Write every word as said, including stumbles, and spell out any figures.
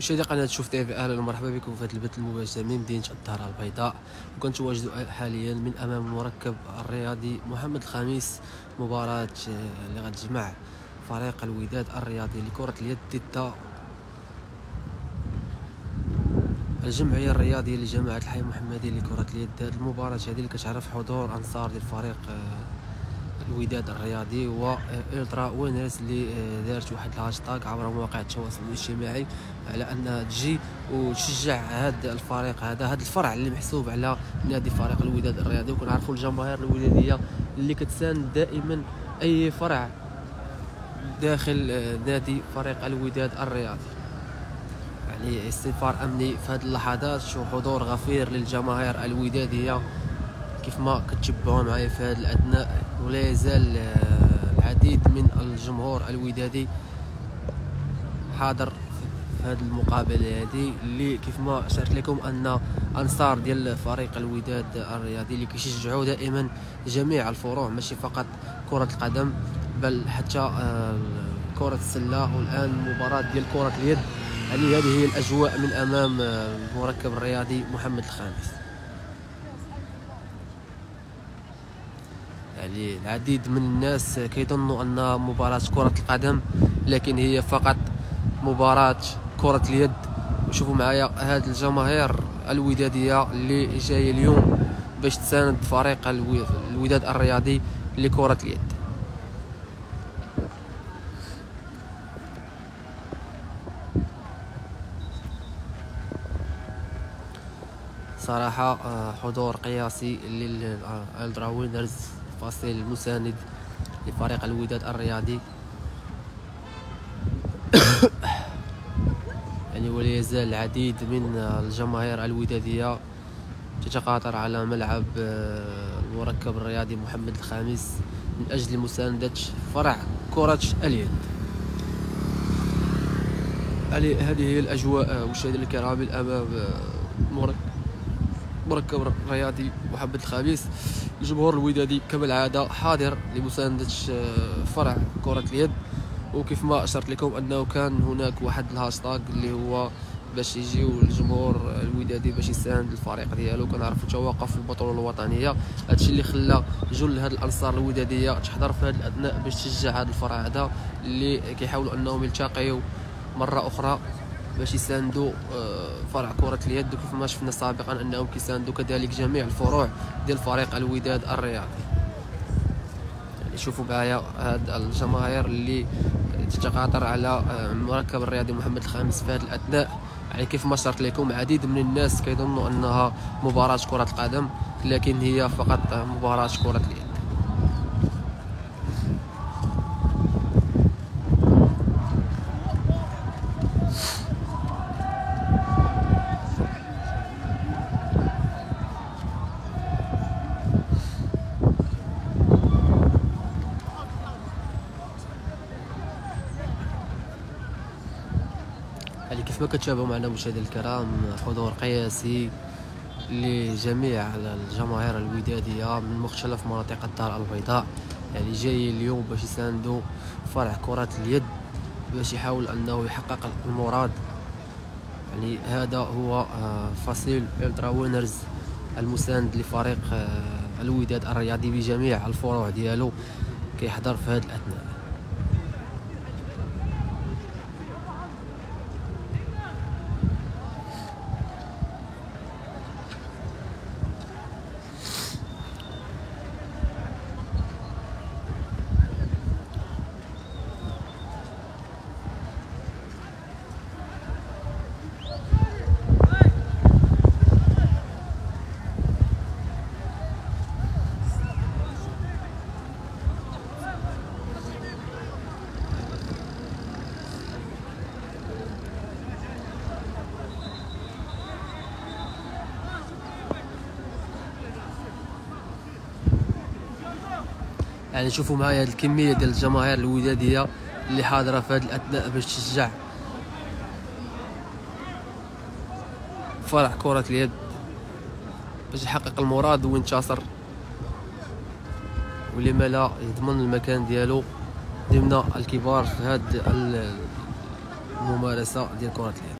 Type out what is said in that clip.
مشاهدي قناة شوف تيفي، اهلا ومرحبا بكم في هذا البث المباشر من مدينة الدار البيضاء. وكنتواجد حاليا من امام المركب الرياضي محمد الخامس، مباراة اللي غتجمع فريق الوداد الرياضي لكرة اليد ضد الجمعية الرياضية لجماعة الحي المحمدي لكرة اليد. هذه المباراة هذه اللي كتعرف حضور انصار ديال فريق الوداد الرياضي والترا وينرز اللي دارت واحد الهاشتاغ عبر مواقع التواصل الاجتماعي على ان تجي وتشجع هذا الفريق، هذا هذا الفرع اللي محسوب على نادي فريق الوداد الرياضي. وكنعرفوا الجماهير الوداديه اللي كتساند دائما اي فرع داخل نادي فريق الوداد الرياضي. يعني استنفار امني في هذه اللحظات، وحضور غفير للجماهير الوداديه كيف ما كتشبعوا معايا في هذا الاثناء. ولا يزال العديد من الجمهور الودادي حاضر في هذه المقابله هذه، اللي كيف ما اشرت لكم ان انصار ديال فريق الوداد الرياضي اللي كيشجعوا دائما جميع الفروع، ماشي فقط كره القدم بل حتى كره السله، والان مباراه ديال كره اليد. يعني هذه هي الاجواء من امام المركب الرياضي محمد الخامس. يعني العديد من الناس كيظنوا ان مباراة كرة القدم، لكن هي فقط مباراة كرة اليد. وشوفوا معايا هاد الجماهير الودادية اللي جاية اليوم باش تساند فريق الوداد الرياضي لكرة اليد. صراحة حضور قياسي للالترا وينرز، فصيل المساند لفريق الوداد الرياضي. يعني ولا يزال العديد من الجماهير الودادية تتقاطر على ملعب المركب الرياضي محمد الخامس من أجل مساندة فرع كرة اليد. يعني هذه هي الأجواء مشاهدينا الكرام أمام مركب الرياضي محمد الخامس. الجمهور الودادي كما العاده حاضر لمساندة فرع كرة اليد، وكيف ما اشرت لكم انه كان هناك واحد الهاشتاغ اللي هو باش يجيو الجمهور الودادي باش يساند الفريق ديالو. كنعرفوا توقف البطوله الوطنيه، هادشي اللي خلى جل هاد الانصار الوداديه تحضر في هاد الاثناء باش تشجع هذا الفرع هذا اللي كيحاولوا انهم يلتقيوا مره اخرى باش يساندوا فرع كرة اليد، وكيف ما شفنا سابقا انهم كيساندوا كذلك جميع الفروع ديال فريق الوداد الرياضي. يعني شوفوا معايا هاد الجماهير اللي تتقاطر على المركب الرياضي محمد الخامس في هذا الاثناء. يعني كيف ما شرت لكم عديد من الناس كيظنوا انها مباراة كرة القدم، لكن هي فقط مباراة كرة اليد. يعني كيف ما كتشاهدوا معنا مشاهدينا الكرام، حضور قياسي لجميع الجماهير الوداديه من مختلف مناطق الدار البيضاء. يعني جاي اليوم باش يساندوا فرع كرة اليد باش يحاول انه يحقق المراد. يعني هذا هو فصيل الترا وينرز المساند لفريق الوداد الرياضي بجميع الفروع ديالو كيحضر في هذا الاثناء. يعني شوفوا معايا هذه الكميه ديال الجماهير الوداديه اللي حاضره في هذا الاثناء باش تشجع فرع كرة اليد باش يحقق المراد وينتصر، ولما لا يضمن المكان ديالو ضمن الكبار في هذه الممارسه ديال كرة اليد.